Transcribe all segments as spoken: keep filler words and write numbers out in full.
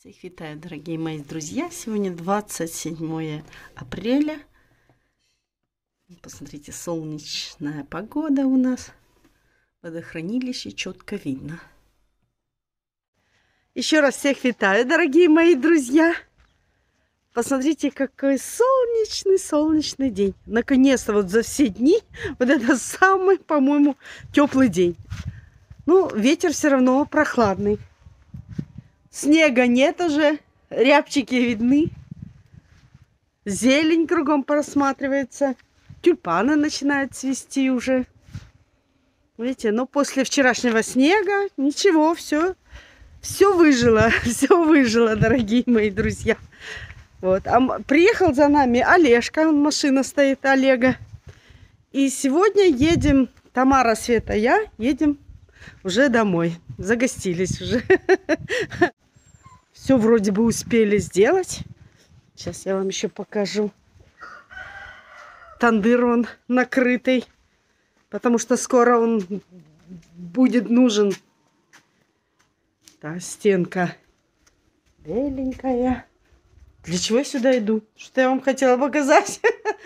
Всех витаю, дорогие мои друзья. Сегодня двадцать седьмое апреля. Посмотрите, солнечная погода у нас. Водохранилище четко видно. Еще раз всех витаю, дорогие мои друзья. Посмотрите, какой солнечный, солнечный день. Наконец-то вот за все дни вот это самый, по-моему, теплый день. Ну, ветер все равно прохладный. Снега нет уже, рябчики видны. Зелень кругом просматривается. Тюльпаны начинают цвести уже. Видите, но после вчерашнего снега ничего, все, все выжило, все выжило, дорогие мои друзья. Вот. А приехал за нами Олежка, машина стоит Олега. И сегодня едем, Тамара, Света, я едем уже домой. Загостились уже. Все вроде бы успели сделать. Сейчас я вам еще покажу. Тандыр он накрытый, потому что скоро он будет нужен. Та стенка беленькая. Для чего я сюда иду? Что я вам хотела показать?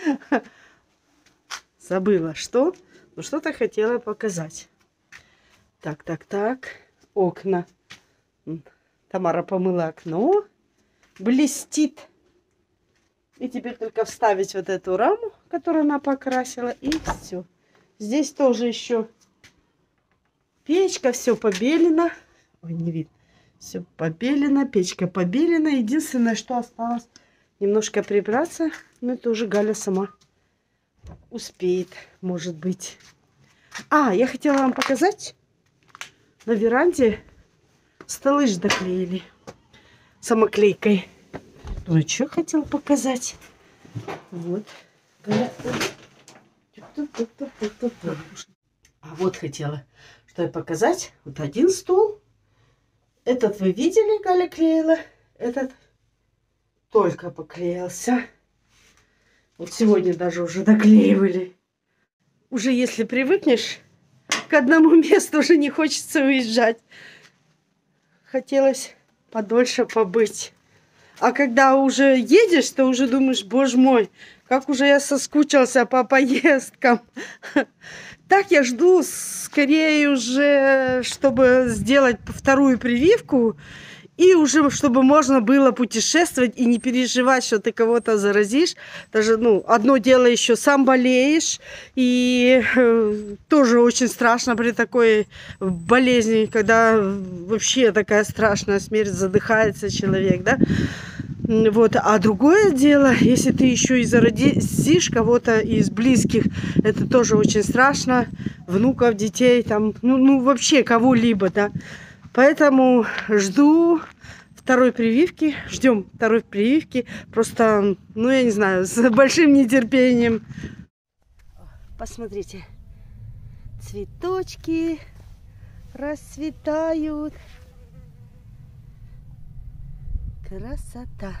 Забыла, что? Ну, что-то хотела показать. Так, так, так. Окна. Тамара помыла окно. Блестит. И теперь только вставить вот эту раму, которую она покрасила, и все. Здесь тоже еще печка, все побелено. Ой, не видно. Все побелено, печка побелена. Единственное, что осталось, немножко прибраться. Но это уже Галя сама успеет, может быть. А, я хотела вам показать. На веранде столы же доклеили самоклейкой. Ну, что хотела показать? Вот. А вот хотела, что я показать. Вот один стол. Этот вы видели, Галя клеила. Этот только поклеился. Вот сегодня даже уже доклеивали. Уже если привыкнешь к одному месту, уже не хочется уезжать. Хотелось подольше побыть. А когда уже едешь, то уже думаешь, боже мой, как уже я соскучился по поездкам. Так я жду скорее уже, чтобы сделать вторую прививку. И уже, чтобы можно было путешествовать и не переживать, что ты кого-то заразишь. Даже, ну, одно дело еще сам болеешь. И э, тоже очень страшно при такой болезни, когда вообще такая страшная смерть, задыхается человек, да. Вот. А другое дело, если ты еще и заразишь кого-то из близких, это тоже очень страшно. Внуков, детей, там, ну, ну вообще кого-либо, да. Поэтому жду второй прививки, ждем второй прививки, просто, ну я не знаю, с большим нетерпением. Посмотрите, цветочки расцветают. Красота.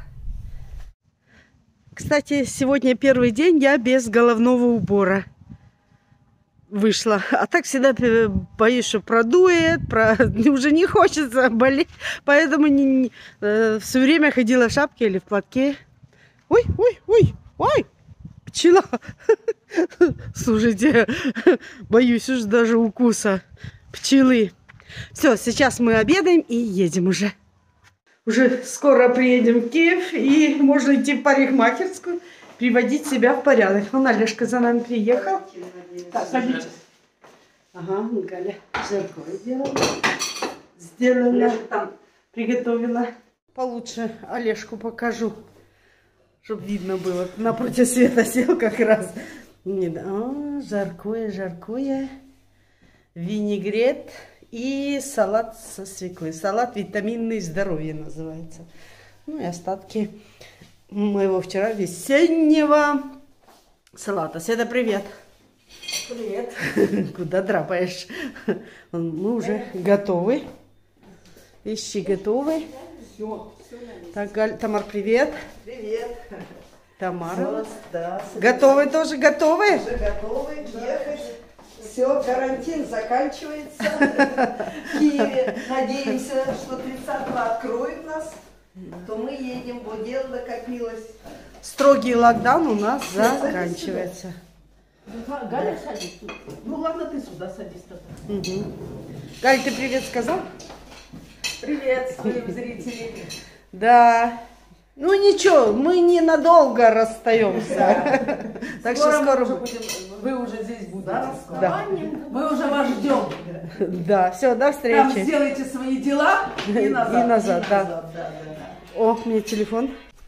Кстати, сегодня первый день я без головного убора вышла. А так всегда боюсь, что продует, про... уже не хочется болеть. Поэтому не, не, э, все время ходила в шапке или в платке. Ой, ой, ой, ой, пчела. Слушайте, боюсь уже даже укуса пчелы. Все, сейчас мы обедаем и едем уже. Уже скоро приедем в Киев, и можно идти в парикмахерскую, приводить себя в порядок. Вон Олежка за нами приехал. Так, садитесь. Ага, Галя жаркое делала. Сделала, там приготовила. Получше Олежку покажу, чтобы видно было. Напротив Света сел как раз. Нет, а, жаркое, жаркое. Винегрет и салат со свеклой. Салат витаминный здоровье называется. Ну и остатки моего вчера весеннего салата. Света, привет. Привет. Куда драпаешь? Мы уже готовы. Вещи готовы. Все, все так, Галь, Тамар, привет. Привет. Тамара. Да, готовы тоже? Готовы? Уже готовы ехать. Все, карантин заканчивается. В Киеве надеемся, что тридцатого откроют нас. то мы едем, бо дело накопилось. Строгий локдаун у нас заканчивается. Галя, садись тут. Ну ладно, ты сюда садись тогда. Угу. Галь, ты привет сказал? Приветствуем зрителей. Да. Ну ничего, мы ненадолго расстаемся. Так что скоро мы уже будем, вы уже здесь будете. Да. Мы уже вас ждем. Да, все, до Там встречи. сделайте свои дела и назад. И назад, да. да, да, да. О, мне телефон.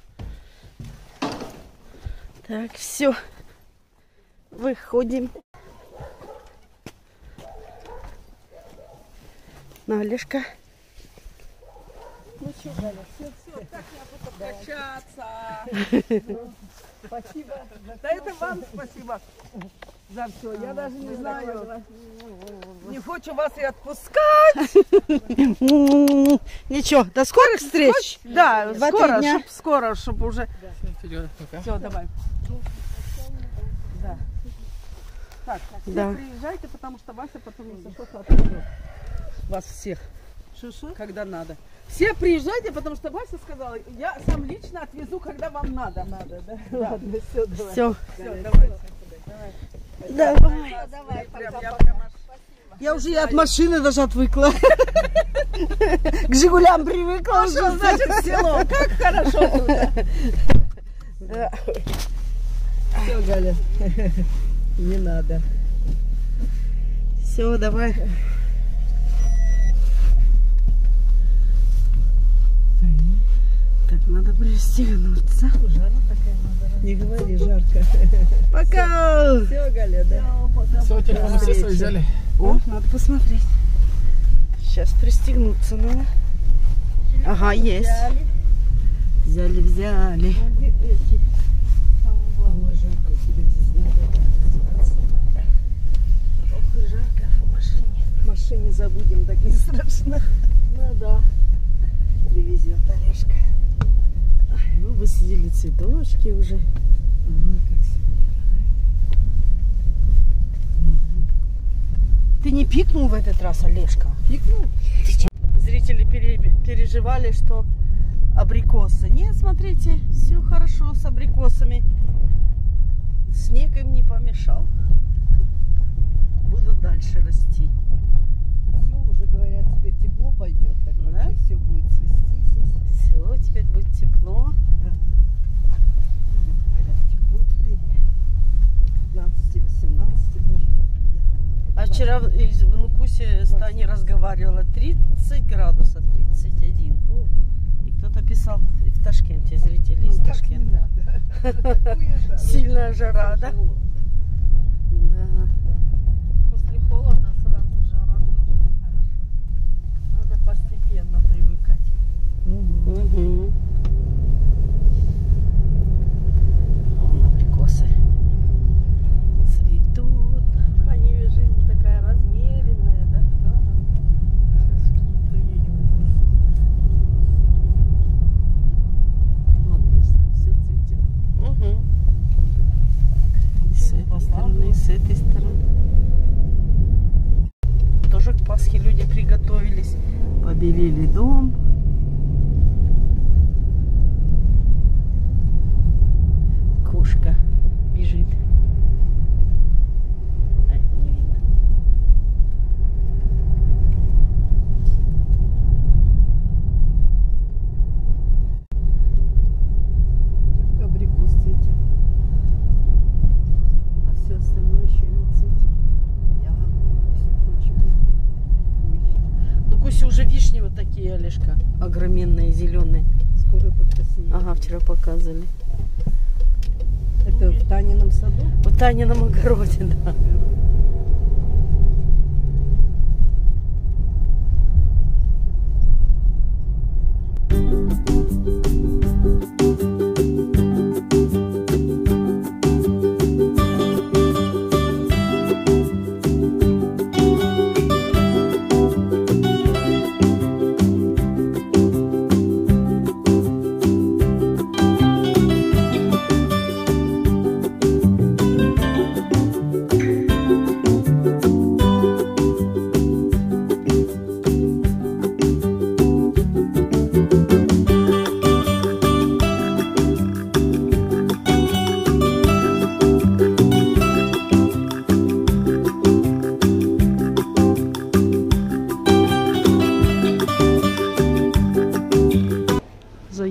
Так, все. Выходим. На, Олежка. Ну что, Галя, все, все, так я буду качаться. Спасибо. Да это вам спасибо за все. Я даже не знаю. Не хочу вас и отпускать. Ничего, до скорых встреч. Да, Два-три скоро, дня. чтоб, скоро, чтобы уже. Все, давай. Да. Так, все Да. приезжайте, потому что Вася потом если что-то отвезет. Вас всех. Шо-шо? Когда надо. Все приезжайте, потому что Вася сказала, я сам лично отвезу, когда вам надо. Надо, да? Ладно, все, давай. Все. Все, давай. Давай. Давай, прям, я прям аж... Я уже и от машины даже отвыкла. К Жигулям привыкла. А что значит село? Как хорошо тут. Да. Все, Галя, не надо. Все, давай. Так, надо пристегнуться. Жара такая надо. Не говори, жарко. Пока. Все, Галя, да. Все, телефоны все свои взяли. О, надо посмотреть. Сейчас пристегнуться надо. Ага, есть. Взяли, взяли. Ох, жарко в машине. В машине забудем, так не страшно. Ну да. Привезет Олежка. Ну, высадили цветочки уже. Ой, как сегодня. Ты не пикнул в этот раз, Олежка? Пикнул? Зрители пере- переживали, что абрикосы. Нет, смотрите, все хорошо с абрикосами. Снег им не помешал. Будут дальше расти. Все, уже говорят, теперь тепло пойдет. Так Да? вообще все будет свестись. Все, теперь будет тепло. Да. Говорят, тепло теперь. пятнадцать-восемнадцать даже. А вчера в из- в Нукусе с Таней разговаривала тридцать градусов, тридцать один. И кто-то писал в Ташкенте, зрители из Ташкента. Сильная жара, да? Да. После холода сразу жара тоже нехорошо. Надо постепенно привыкать. Угу. Вон абрикосы цветут. Они жизнь такая размеренная, да? Сейчас в Киев приедем. Вот место, все цветет. Угу. И с этой стороны, и с этой стороны. Тоже к Пасхе люди приготовились. Побелили дом. Кошка бежит. А, не видно. Только абрикос цветет. А все остальное еще не цветет. Яблоко, все прочее. Ну, Куси уже вишни вот такие, Олежка. Огроменные, зеленые. Скоро покраснеет. Ага, вчера показывали. Это в Танином саду? В Танином огороде, да.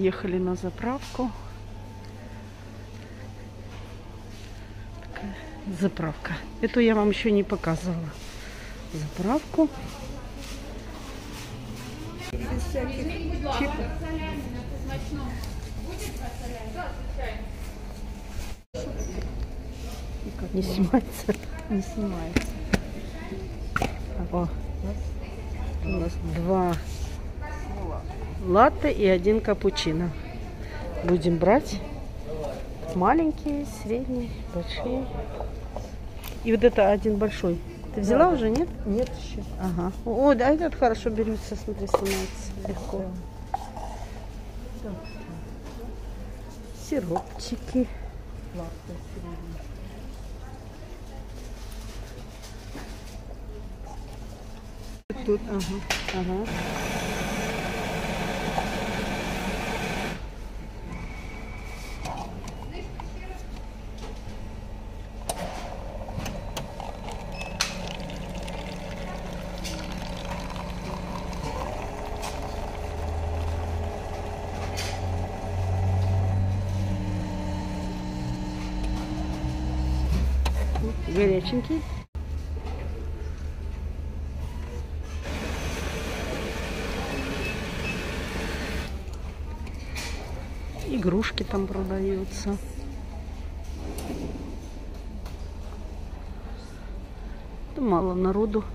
приехали на заправку. Такая заправка. Эту я вам еще не показывала. Заправку. Не снимается? Не снимается. О, у нас два латте и один капучино. Будем брать маленькие, средние, большие. И вот это один большой. Ты взяла да, уже, нет? Нет еще. Ага. О, да, этот хорошо берется, смотри, снимается легко. Да. Сиропчики. Латте, тут, ага, ага. Горяченький. Игрушки там продаются. Да мало народу.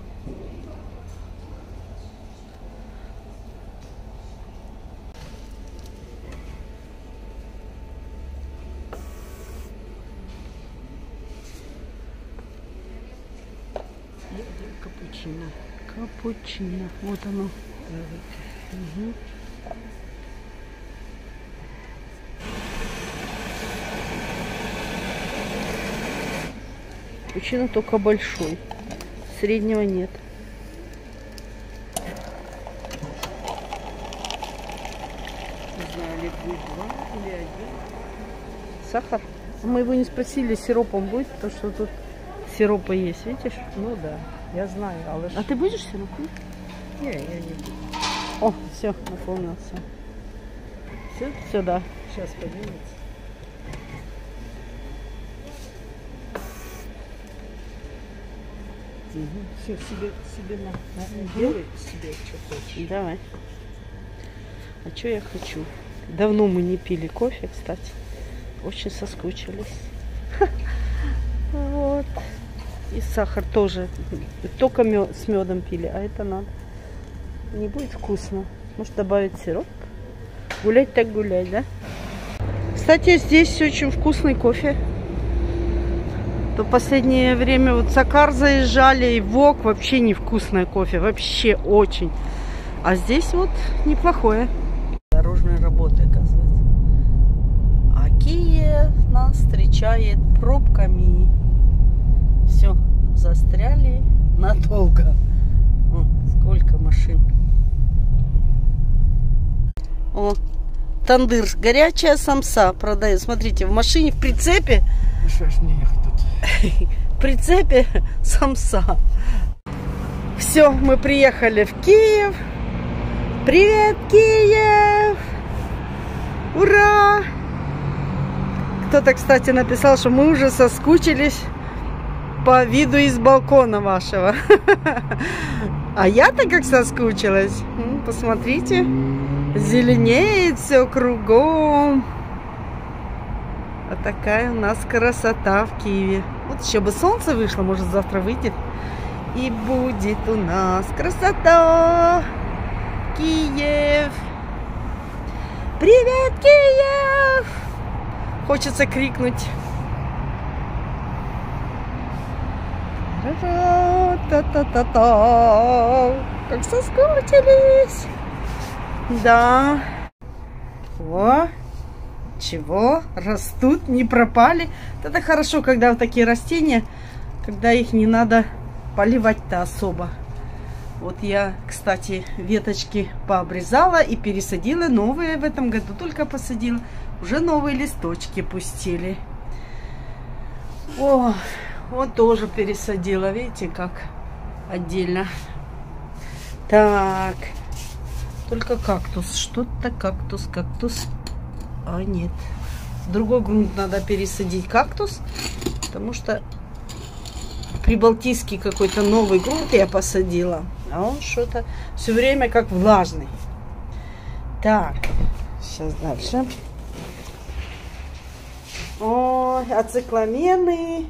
Капучино. Капучино. Вот оно. Угу. Капучино только большой. Среднего нет. Не знаю, ли будет два или один. Сахар. Мы его не спросили, сиропом будет, потому что тут сиропа есть, видишь? Ну да, я знаю. Але а ты будешь сироп? Не, я не буду. О, все, наполнился. Все, сюда. Сейчас поднимется. Угу. Все, себе, себе на, на, угу. Делай себе, что хочешь. Давай. А что я хочу? Давно мы не пили кофе, кстати. Очень соскучились. Вот. И сахар тоже. Только мед, с медом пили, а это надо. Не будет вкусно. Может добавить сироп? Гулять так гулять, да? Кстати, здесь очень вкусный кофе. То в последнее время вот Сакар заезжали, и Вок вообще невкусное кофе. Вообще очень. А здесь вот неплохое. Дорожные работы, оказывается. А Киев нас встречает пробками. Все, застряли надолго. О, сколько машин. О, тандыр, горячая самса продает. Смотрите, в машине, в прицепе. Что ж не ехать тут? В прицепе самса. Все, мы приехали в Киев. Привет, Киев! Ура! Кто-то, кстати, написал, что мы уже соскучились по виду из балкона вашего. А я-то как соскучилась. Посмотрите, зеленеет все кругом. А такая у нас красота в Киеве. Вот еще бы солнце вышло, может завтра выйдет. И будет у нас красота. Киев. Привет, Киев! Хочется крикнуть. Та-та-та-та. Как соскучились. Да. О, чего? Растут, не пропали. Это хорошо, когда вот такие растения, когда их не надо поливать-то особо. Вот я, кстати, веточки пообрезала и пересадила новые в этом году. Только посадила. Уже новые листочки пустили. О, вот тоже пересадила. Видите, как отдельно. Так. Только кактус. Что-то кактус, кактус. А нет. В другой грунт надо пересадить кактус, потому что прибалтийский какой-то новый грунт я посадила, а он что-то все время как влажный. Так, сейчас дальше. Ой, ацикламены.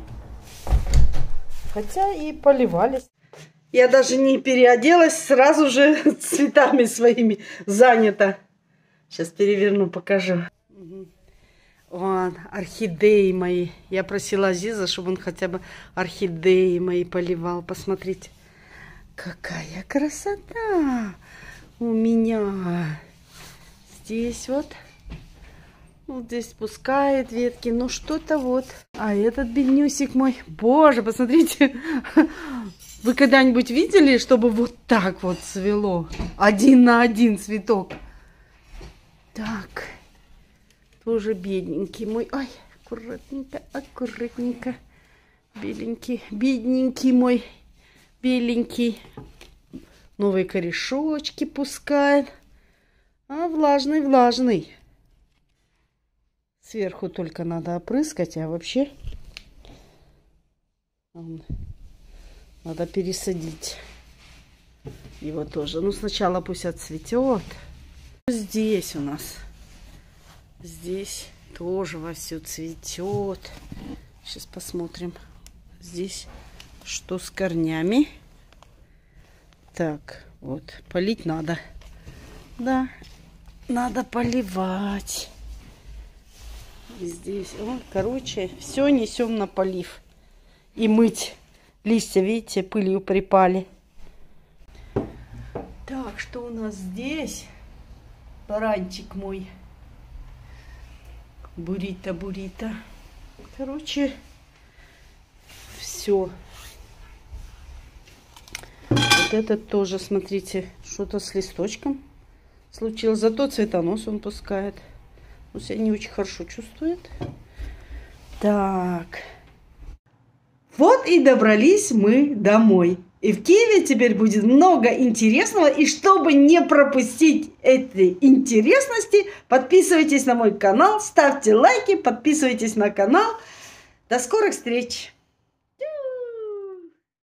Хотя и поливались. Я даже не переоделась, сразу же цветами своими занята. Сейчас переверну, покажу. Вон, орхидеи мои. Я просила Азиза, чтобы он хотя бы орхидеи мои поливал. Посмотрите, какая красота у меня. Здесь вот. Вот здесь пускает ветки. Ну, что-то вот. А этот беднюсик мой. Боже, посмотрите. Вы когда-нибудь видели, чтобы вот так вот цвело? Один на один цветок. Так. Тоже бедненький мой. Ой, аккуратненько, аккуратненько. Беленький, бедненький мой. Беленький. Новые корешочки пускает. А влажный, влажный. Сверху только надо опрыскать, а вообще надо пересадить его тоже. Ну, сначала пусть отцветет. Здесь у нас, здесь тоже вовсю цветет. Сейчас посмотрим. Здесь что с корнями. Так, вот, полить надо. Да, надо поливать. Здесь, о, короче, все несем на полив. И мыть. Листья, видите, пылью припали. Так, что у нас здесь? Баранчик мой. Бурита, бурита. Короче, все. Вот этот тоже, смотрите, что-то с листочком случилось. Зато цветонос он пускает. Он себя не очень хорошо чувствует. Так. Вот и добрались мы домой. И в Киеве теперь будет много интересного. И чтобы не пропустить эти интересности, подписывайтесь на мой канал, ставьте лайки, подписывайтесь на канал. До скорых встреч!